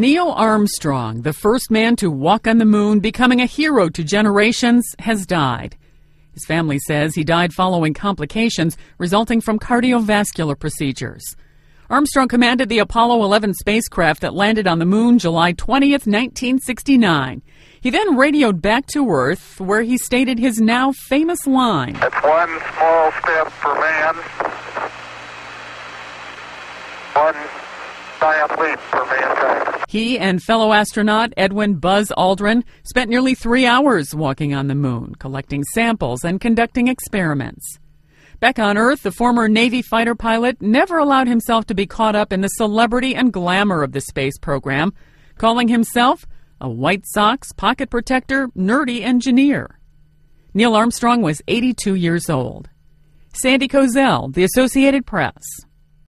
Neil Armstrong, the first man to walk on the moon, becoming a hero to generations, has died. His family says he died following complications resulting from cardiovascular procedures. Armstrong commanded the Apollo 11 spacecraft that landed on the moon July 20th, 1969. He then radioed back to Earth, where he stated his now famous line, "It's one small step for man, one giant leap for mankind." He and fellow astronaut Edwin Buzz Aldrin spent nearly 3 hours walking on the moon, collecting samples and conducting experiments. Back on Earth, the former Navy fighter pilot never allowed himself to be caught up in the celebrity and glamour of the space program, calling himself a White Sox pocket protector, nerdy engineer. Neil Armstrong was 82 years old. Sandy Kozel, The Associated Press.